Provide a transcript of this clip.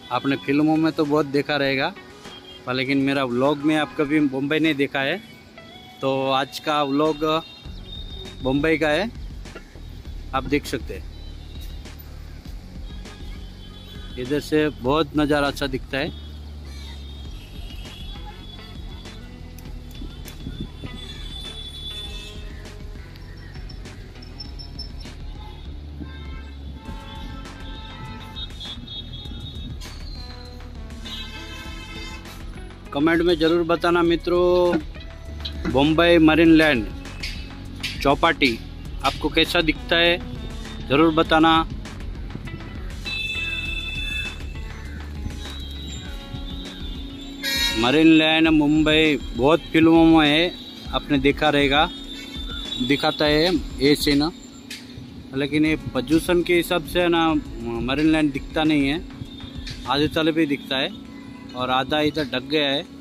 आपने फिल्मों में तो बहुत देखा रहेगा, पर लेकिन मेरा व्लॉग में आप कभी मुंबई नहीं देखा है। तो आज का व्लॉग मुंबई का है, आप देख सकते हैं। इधर से बहुत नज़ारा अच्छा दिखता है। कमेंट में ज़रूर बताना मित्रों, मुंबई मरीन लैंड चौपाटी आपको कैसा दिखता है, ज़रूर बताना। मरीन लैंड मुंबई बहुत फिल्मों में है, आपने देखा रहेगा, दिखाता है ये सीन। लेकिन ये प्रदूषण के हिसाब से ना मरीन लैंड दिखता नहीं है, आधे तले पे दिखता है और आधा इधर ढक गया है।